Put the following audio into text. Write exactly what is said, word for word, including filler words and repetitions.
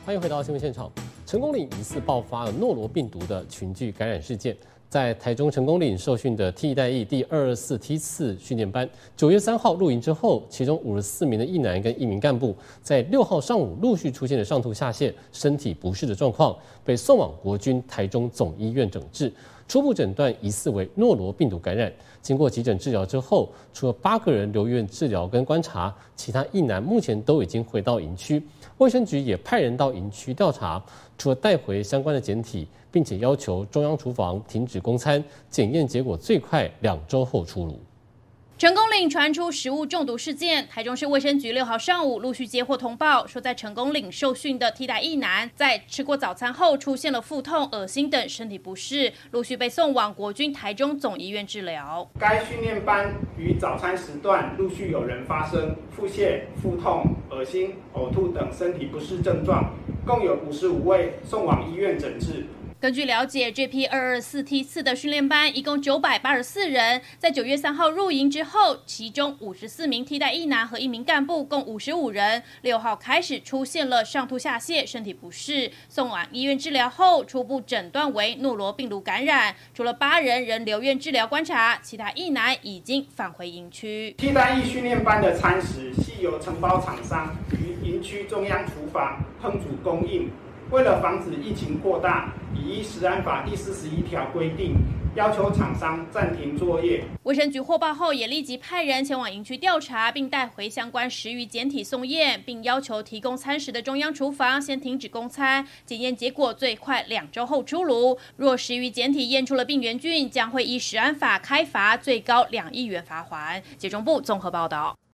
欢迎回到新闻现场。成功岭疑似爆发了诺罗病毒的群聚感染事件，在台中成功岭受训的替代役第二二四梯次训练班，九月三号入营之后，其中五十四名的役男跟一名干部，在六号上午陆续出现了上吐下泻、身体不适的状况，被送往国军台中总医院诊治。初步诊断疑似为诺罗病毒感染，经过急诊治疗之后，除了八个人留院治疗跟观察，其他役男目前都已经回到营区。卫生局也派人到营区调查，除了带回相关的检体，并且要求中央厨房停止供餐，检验结果最快两周后出炉。 成功岭传出食物中毒事件，台中市卫生局六号上午陆续接获通报，说在成功岭受训的替代役男在吃过早餐后出现了腹痛、恶心等身体不适，陆续被送往国军台中总医院治疗。 该训练班于早餐时段陆续有人发生腹泻、腹痛、恶心、呕吐等身体不适症状，共有五十五位送往医院诊治。 根据了解，这批二二四梯次的训练班一共九百八十四人，在九月三号入营之后，其中五十四名替代役男和一名干部，共五十五人，六号开始出现了上吐下泻、身体不适，送往医院治疗后，初步诊断为诺罗病毒感染，除了八人仍留院治疗观察，其他役男已经返回营区。 替代役训练班的餐食系由承包厂商于营区中央厨房烹煮供应。为了防止疫情扩大，已依食安法第四十一条规定，要求厂商暂停作业。 卫生局获报后，也立即派人前往营区调查，并带回相关十余检体送验，并要求提供餐食的中央厨房先停止供餐，检验结果最快两周后出炉。若十余检体验出了病原菌，将会依食安法开罚，最高两亿元罚锾。解中部综合报道。